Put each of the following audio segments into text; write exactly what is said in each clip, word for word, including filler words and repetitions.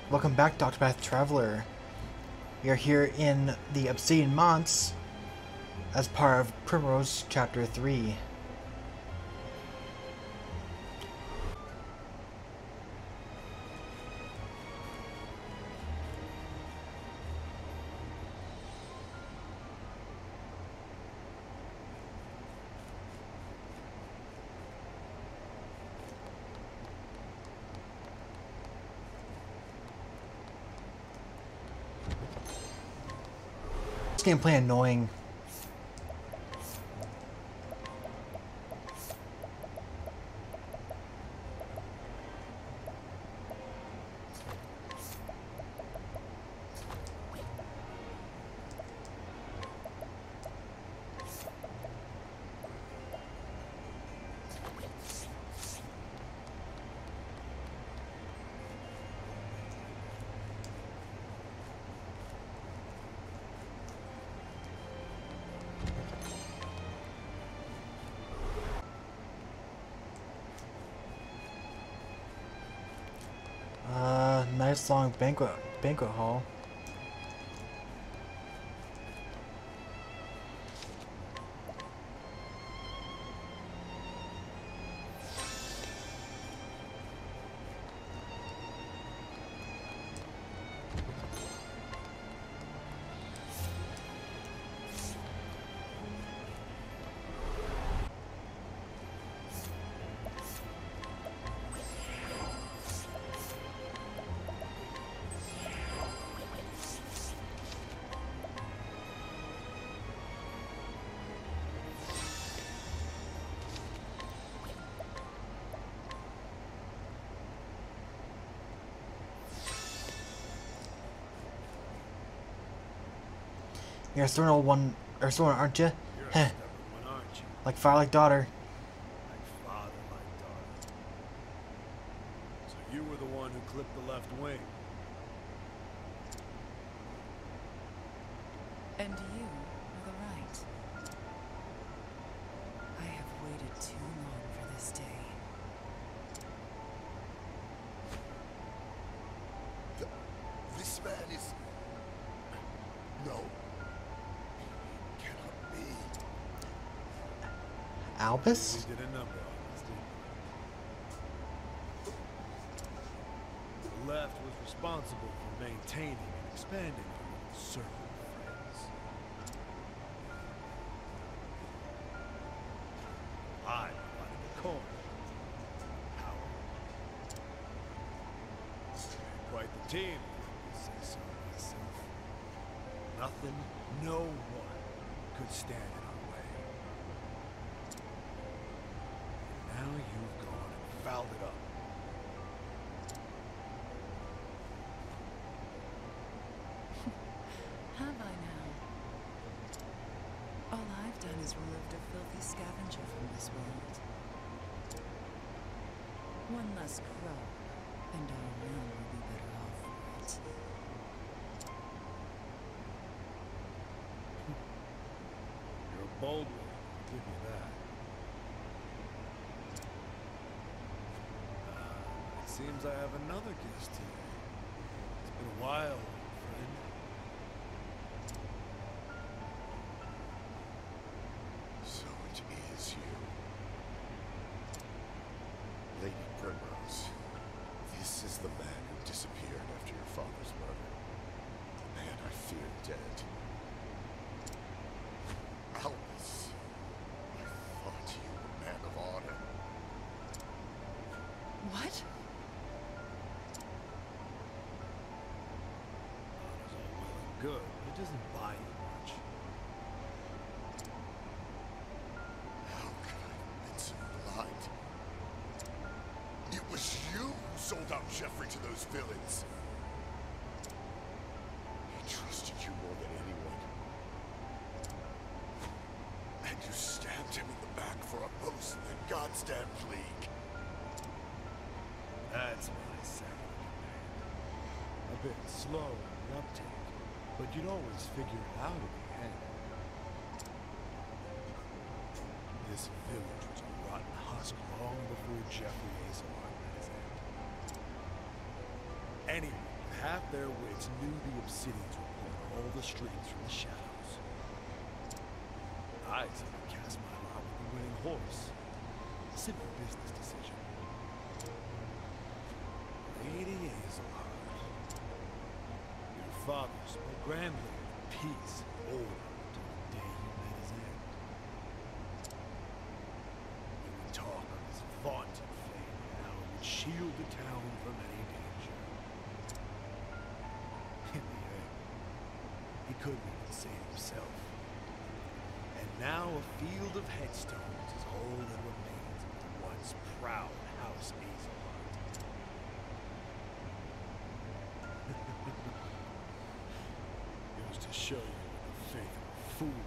Welcome back, Octopath Traveler. We are here in the Obsidian Monts as part of Primrose Chapter three. This gameplay annoying. Uh, nice long banquet banquet hall. You're a stern one, or stern, aren't you? Heh. One, aren't you? Like father, like daughter. Like father, like daughter. So you were the one who clipped the left wing. And you were the right. I have waited too long for this day. The, this man is... No. Cannot be. Albus? You did a number on us, didn't you? The left was responsible for maintaining and expanding our circle of friends. I provided the core. Power. Quite the team, if I say so myself. Nothing, no one could stand in our way. And now you've gone and fouled it up. Have I now? All I've done is removed a filthy scavenger from this world. One less crow, and our realm will be better off for it. You're a bold one, I'll give you that. Uh, it seems I have another guest here. It's been a while, friend. So it is you. Lady Primrose. This is the man who disappeared after your father's murder. The man I feared dead. Albus. I thought you were a man of honor. What? Honor's all well and good, but it doesn't buy you much. How could I have been so blind? It was you who sold out Jeffrey to those villains. He trusted you more than anyone. And you stabbed him in the back for a post in the Goddamn League. That's my second command. A bit slow in the uptake, but you'd always figure it out in the end. This village was a rotten husk long before Jeffrey Hazelhart met his end. Anyone with half their wits knew the Obsidians would pull all the strings from the shadows. I simply cast my lot with the winning horse. A simple business decision. Lady Everhold, your father spoke grandly of peace and order until the day he met his end. He would talk of his vaunted fame and how it would shield the town from any danger. In the end, he couldn't even say it himself. And now a field of headstones is all that remains of the once proud House Everhold. It was to show you the faith of a fool.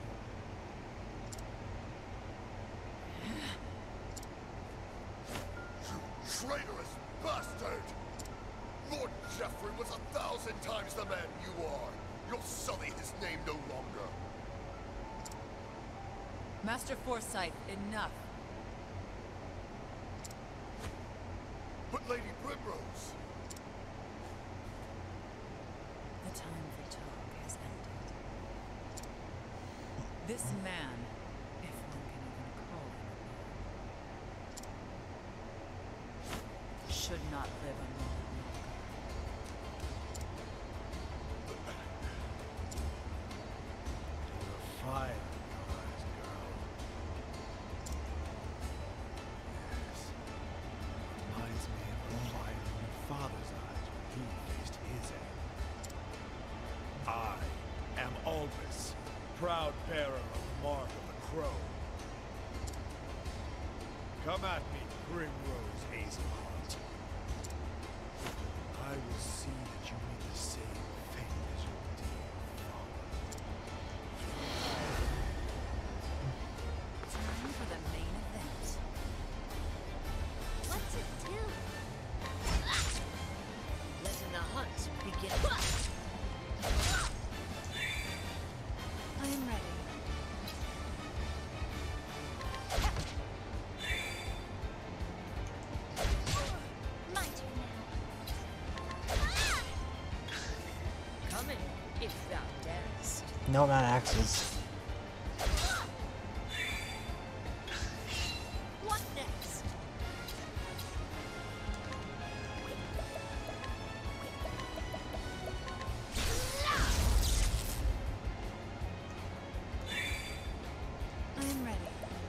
You traitorous bastard! Lord Jeffrey was a thousand times the man you are. You'll sully his name no longer. Master Forsyth, enough. But Lady Primrose... The time for talk has ended. This man, if one can even call him a man, should not live a moment longer. You're fire in your eyes, girl. Yes. Reminds me of the fire in your father's eyes when he faced his end. I am Aldous, proud bearer of the mark of the crow. Come at me, Primrose Chapter. I will see that you meet the same fate as your dear father. Time for the main event. What's it do? Letting the hunt begin. I am ready. My turn now. Coming, if thou darest. No, not axes. What next? I am ready.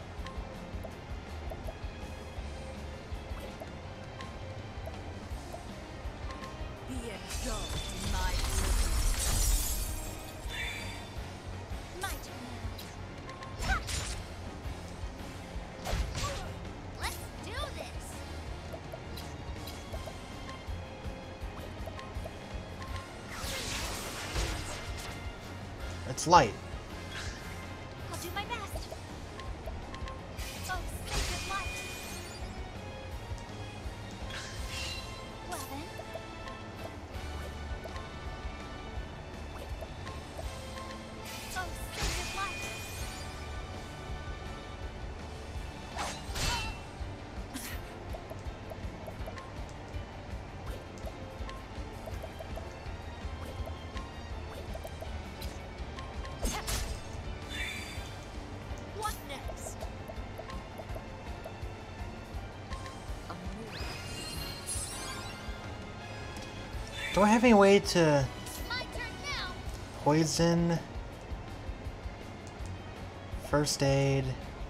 Be engulfed in my presence. My turn now. Let's do this. It's light. I'll do my best. Oh, sacred light. Well then. Oh, sacred light. What next? A move. Do I have any way to My turn now. poison? First aid?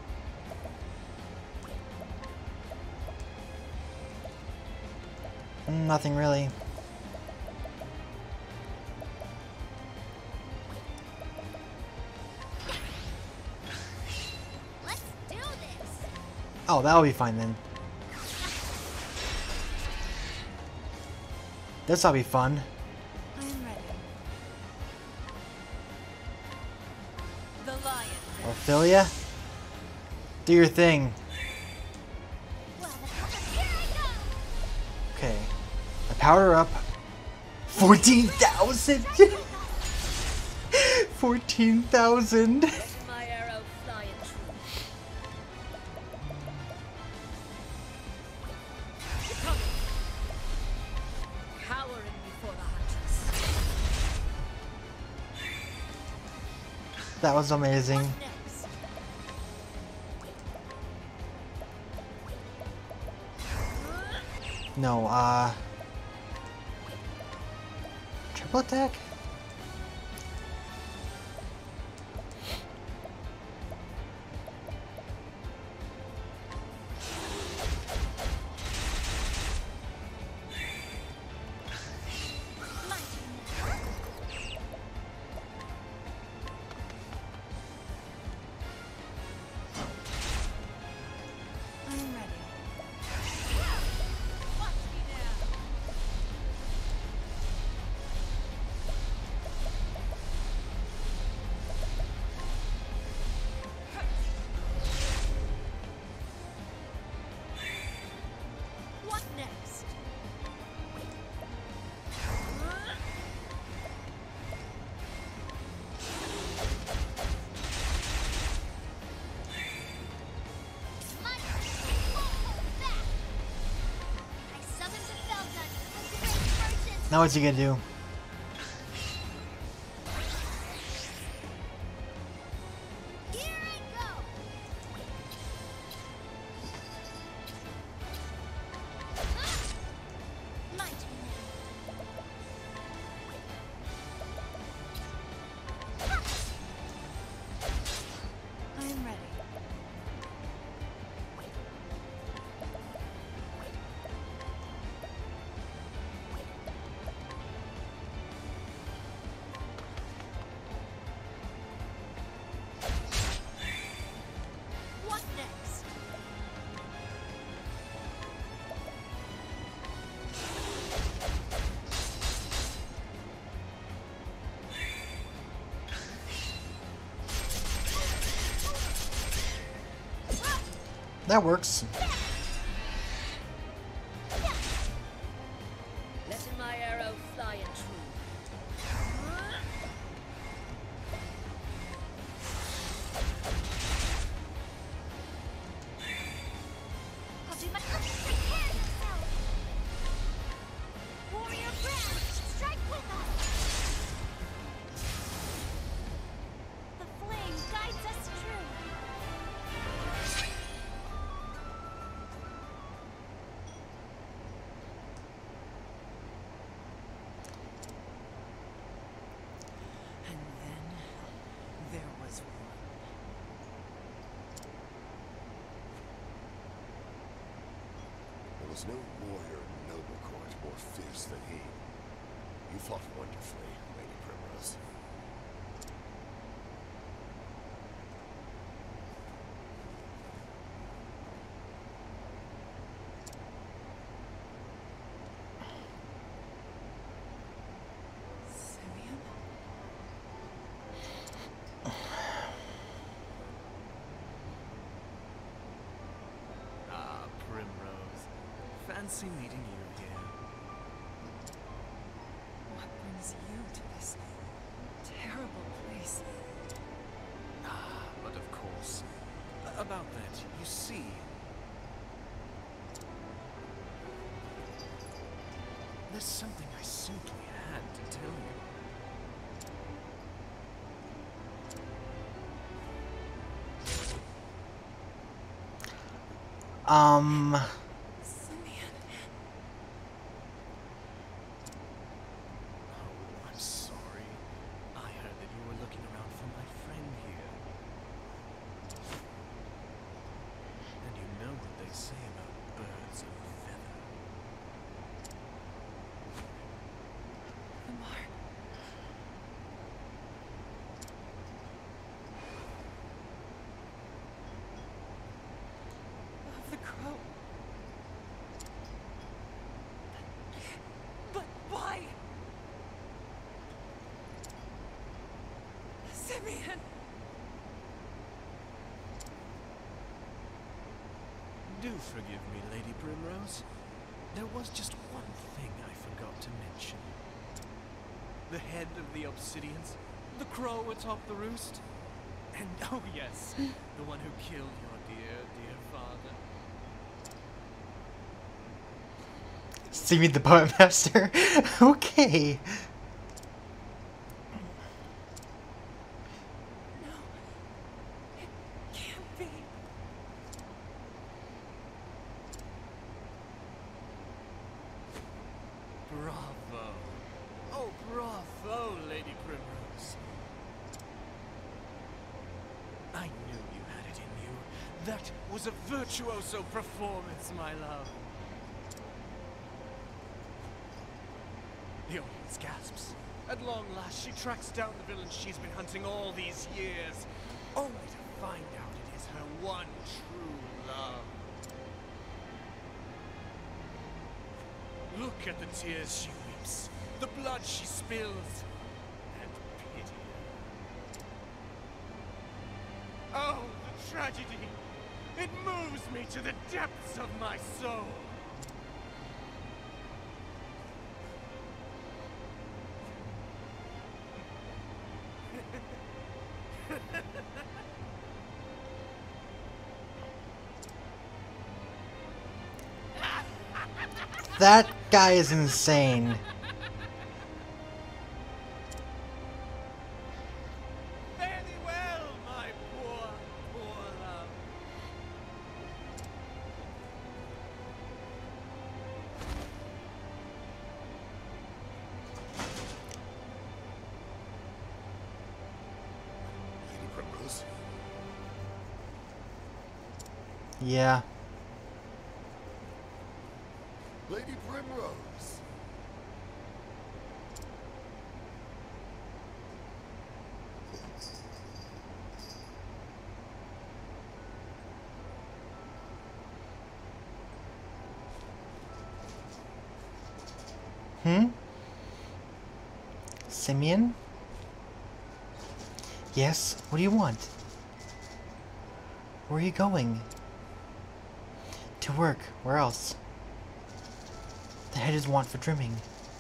Mm, Nothing really. Let's do this. Oh, that'll be fine then. This'll be fun. I am ready. The lion. Ophelia? Do your thing. Well, then, here I go. Okay. I powered her up. fourteen thousand! fourteen thousand! My arrow flying true. Coming. Cowering before the That was amazing. What next? No, uh... triple attack? My turn. I'm ready. Watch me now. What next? My turn. Won't hold back. I summoned a Feldon, a great version. Now what's he gonna do? Here I go. My turn now. I'm ready. What next? That works. Letting my arrow fly and true. I'll do my utmost. Prepare yourself. Warrior brand, strike with us. The flame guides us true. And then there was one. There was no warrior in noble court more fierce than he. You fought wonderfully, Lady Primrose. Simeon? Ah, Primrose. Fancy meeting you here. What brings you to this terrible place? Ah, but of course. About that, you see. There's something I simply had to tell you. Um... Simeon. Oh, I'm sorry. I heard that you were looking around for my friend here. And you know what they say about birds of a feather. The mark. Of the crow. But why? Simeon! Do forgive me, Lady Primrose. There was just one thing I forgot to mention. The head of the Obsidians, the crow atop the roost, and oh yes, the one who killed your dear, dear father. See me the Poet Master? Okay. No. That was a virtuoso performance, my love. The audience gasps. At long last, she tracks down the villain she's been hunting all these years, only to find out it is her one true love. Look at the tears she weeps, the blood she spills, and pity her. Oh, the tragedy! It moves me to the depths of my soul. That guy is insane. Fare thee well, my poor, poor love. Lady Primrose? Yeah. Lady Primrose! Hmm? Simeon? Yes? What do you want? Where are you going? To work. Where else? The hedges want for trimming.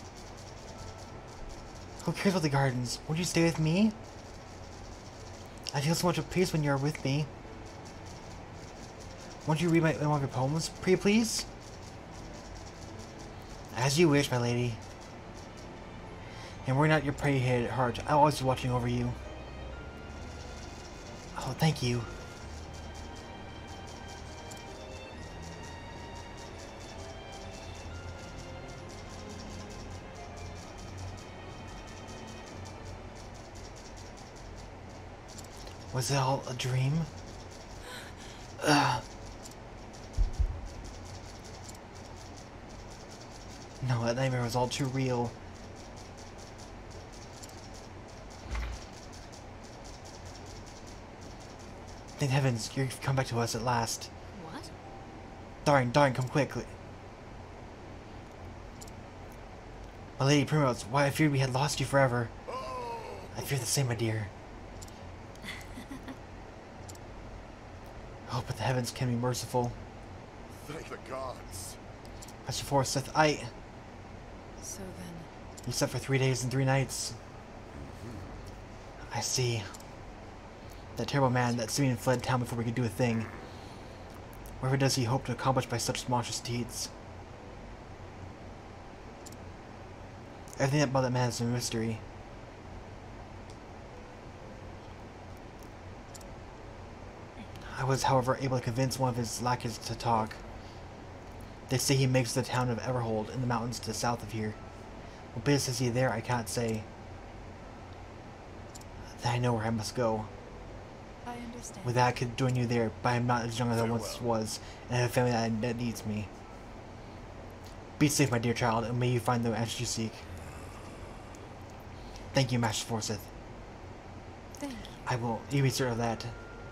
Who cares about the gardens? Won't you stay with me? I feel so much at peace when you're with me. Won't you read my, one of your poems, pretty please? As you wish, my lady. And worry not your pretty head at heart. I'll always be watching over you. Oh, thank you. Was it all a dream? Ugh. No, that nightmare was all too real. Thank heavens, you've come back to us at last. What? Darn, darn, come quickly. My Lady Primrose, why I feared we had lost you forever. Oh! I fear the same, my dear. I hope that the heavens can be merciful. Thank the gods. Master Forsyth, I... So then... You slept for three days and three nights. I see. That terrible man, that Simeon fled town before we could do a thing. Whatever does he hope to accomplish by such monstrous deeds? Everything about that man is a mystery. I was, however, able to convince one of his lackeys to talk. They say he makes the town of Everhold in the mountains to the south of here. What business is he there, I can't say. Then I know where I must go. I understand. With that, I could join you there, but I am not as young as I once Farewell. was, and I have a family that, that needs me. Be safe, my dear child, and may you find the answers you seek. Thank you, Master Forsyth. Thank you. I will. You be certain of that.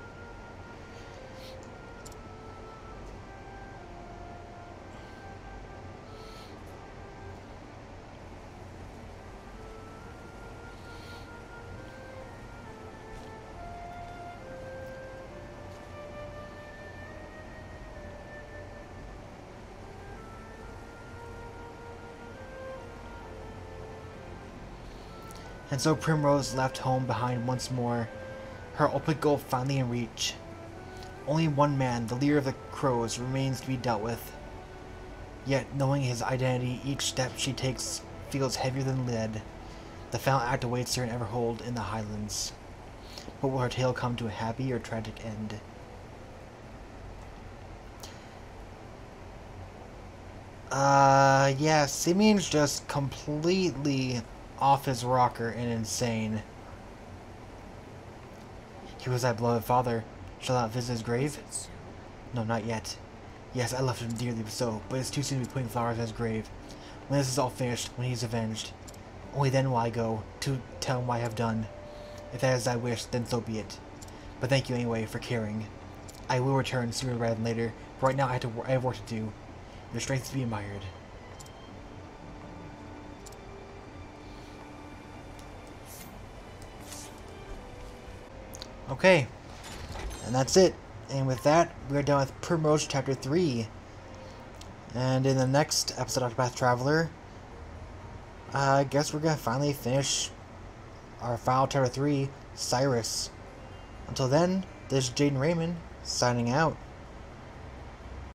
And so Primrose left home behind once more, her ultimate goal finally in reach. Only one man, the leader of the Crows, remains to be dealt with. Yet, knowing his identity, each step she takes feels heavier than lead. The final act awaits her in Everhold in the Highlands. But will her tale come to a happy or tragic end? Uh, yeah, Simeon's just completely off his rocker and insane. He was thy beloved father. Shall not visit his grave? Is it so? No, not yet. Yes, I loved him dearly so, but it's too soon to be putting flowers on his grave. When this is all finished, when he's avenged, only then will I go to tell him what I have done. If that is thy wish, then so be it. But thank you anyway for caring. I will return sooner rather than later, but right now I have, to, I have work to do. Your strength is to be admired. Okay, and that's it. And with that, we're done with Primrose Chapter three. And in the next episode of Octopath Traveler, I guess we're going to finally finish our final Chapter three, Cyrus. Until then, this is JaidynReiman, signing out.